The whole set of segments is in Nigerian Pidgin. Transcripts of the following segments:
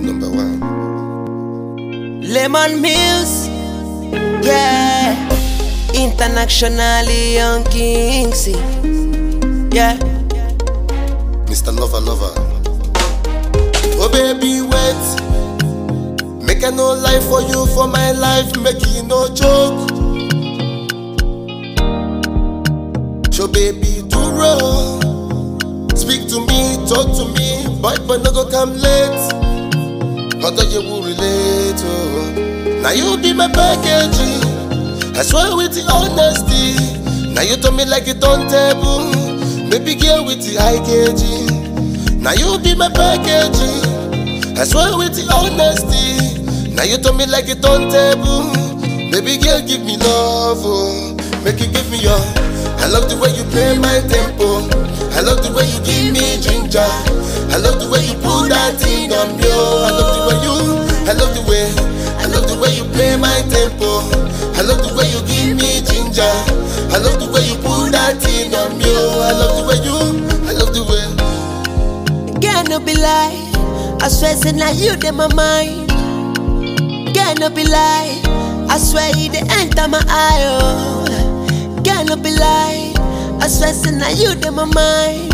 #1. Lemon Mills, yeah. Internationally on kingxzzy, yeah. Mr. Lover Lover. Oh baby wait, make I no lie for you, for my life, make you no joke. So baby do roll, speak to me, talk to me, but no go come late. How do you will relate? Oh. Now you be my package, I swear with the honesty. Now you told me like it on table, baby girl with the high kg. Now you be my package, I swear with the honesty. Now you told me like it on table, baby girl give me love, oh. Make you give me your. I love the way you play my tempo, I love the way you give me ginger, I love the way you put that thing on me, oh. I love the way you, I love the way you play my tempo, I love the way you give me ginger, I love the way you put that thing on me, oh. I love the way you, I love the way. Girl, no be lie, I swear say now you in my mind. Girl, no be lie, I swear you dey enter my eye, oh. Girl, no be lie, I swear say now you in my mind.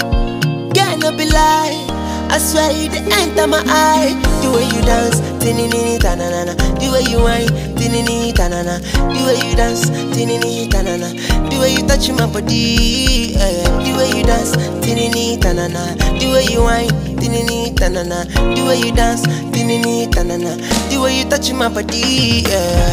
Girl, no be lie, I swear you dey enter my eye. The way you dance, tinini tanana. The way you whine, tinini tanana. The way you dance, tinini tanana. The way you touch my body, the way you dance, tinini tanana. The way you whine, tinini tanana. The way you dance, tinini tanana. The way you touch my body,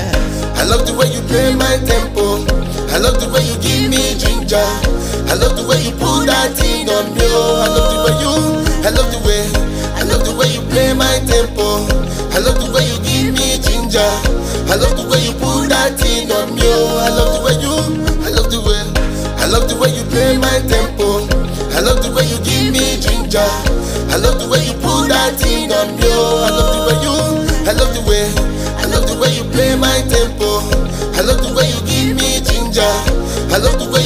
I love the way you play my tempo, I love the way you give me ginger, I love the way you put that thing on me, oh. I love the way you, I love the way you play my tempo, I love the way you give me ginger, I love the way you put that thing on me, oh. I love the way you, I love the way you play my tempo, I love the way you give me ginger, I love the way you put that thing on me, oh. I love the way you, I love the way you play my tempo, I love the way you give me ginger, I love the way